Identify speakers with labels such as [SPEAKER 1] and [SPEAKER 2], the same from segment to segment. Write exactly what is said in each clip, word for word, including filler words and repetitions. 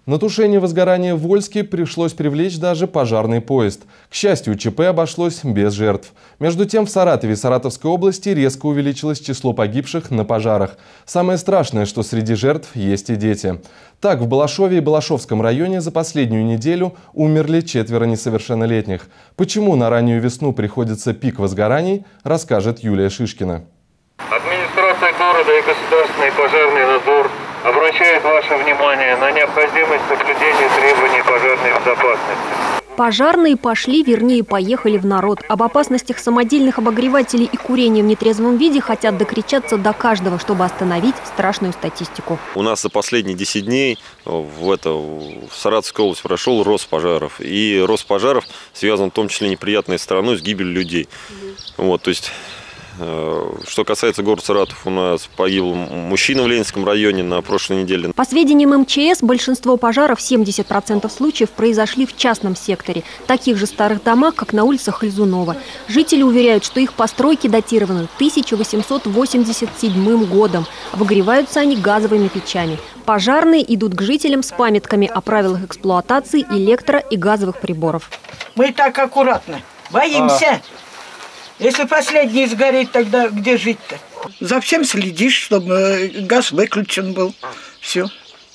[SPEAKER 1] На тушение возгорания в Вольске пришлось привлечь даже пожарный поезд. К счастью, ЧП обошлось без жертв. Между тем, в Саратове и Саратовской области резко увеличилось число погибших на пожарах. Самое страшное, что среди жертв есть и дети. Так, в Балашове и Балашовском районе за последнюю неделю умерли четверо несовершеннолетних. Почему на раннюю весну приходится пик возгораний, расскажет Юлия Шишкина.
[SPEAKER 2] Администрация города и государственный пожарный надзор обращает ваше внимание на необходимость соблюдения требований пожарной безопасности.
[SPEAKER 3] Пожарные пошли, вернее, поехали в народ. Об опасностях самодельных обогревателей и курения в нетрезвом виде хотят докричаться до каждого, чтобы остановить страшную статистику.
[SPEAKER 4] У нас за последние десять дней в, это, в Саратовской области прошел рост пожаров. И рост пожаров связан в том числе неприятной стороной с гибелью людей. Вот, то есть... Что касается города Саратов, у нас погибл мужчина в Ленинском районе на прошлой неделе.
[SPEAKER 3] По сведениям эм че эс, большинство пожаров, семьдесят процентов случаев, произошли в частном секторе, таких же старых домах, как на улицах Хальзунова. Жители уверяют, что их постройки датированы тысяча восемьсот восемьдесят седьмым годом. Обогреваются они газовыми печами. Пожарные идут к жителям с памятками о правилах эксплуатации электро- и газовых приборов.
[SPEAKER 5] Мы так аккуратно, боимся. А... Если последний сгорит, тогда где жить-то? За всем следишь, чтобы газ выключен был. Все.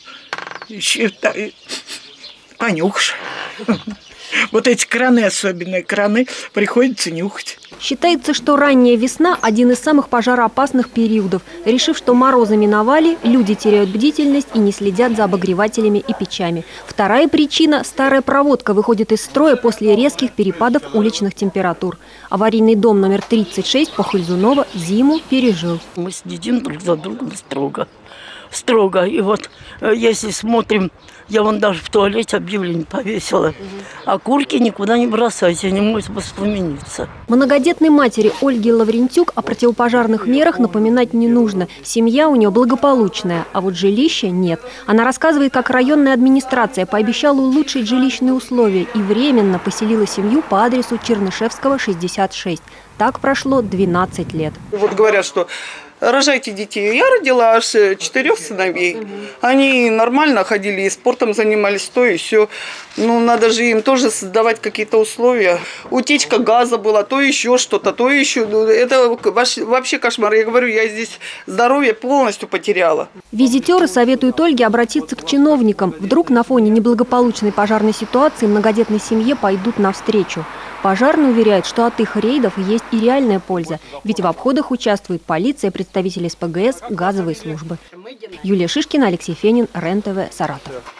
[SPEAKER 5] Понюхаешь. Вот эти краны, особенные краны, приходится нюхать.
[SPEAKER 3] Считается, что ранняя весна – один из самых пожароопасных периодов. Решив, что морозы миновали, люди теряют бдительность и не следят за обогревателями и печами. Вторая причина – старая проводка выходит из строя после резких перепадов уличных температур. Аварийный дом номер тридцать шесть по Хальзунова зиму пережил.
[SPEAKER 6] Мы следим друг за другом строго. Строго. И вот если смотрим, я вон даже в туалете объявление повесила. А курки никуда не бросайте, они могут воспламениться.
[SPEAKER 3] Многодетной матери Ольге Лаврентюк о противопожарных мерах напоминать не нужно. Семья у нее благополучная, а вот жилища нет. Она рассказывает, как районная администрация пообещала улучшить жилищные условия и временно поселила семью по адресу Чернышевского, шестьдесят шесть. Так прошло двенадцать лет.
[SPEAKER 7] Вот говорят, что рожайте детей. Я родила аж четырех сыновей. Угу. Они нормально ходили и спортом занимались, то и все. Ну, надо же им тоже создавать какие-то условия. Утечка газа была, то еще что-то, то еще. Это вообще кошмар. Я говорю, я здесь здоровье полностью потеряла.
[SPEAKER 3] Визитеры советуют Ольге обратиться к чиновникам. Вдруг на фоне неблагополучной пожарной ситуации многодетной семье пойдут навстречу. Пожарные уверяют, что от их рейдов есть и реальная польза. Ведь в обходах участвует полиция, представители эс пэ гэ эс, газовые службы. Юлия Шишкина, Алексей Фенин, РЕН-ТВ, Саратов.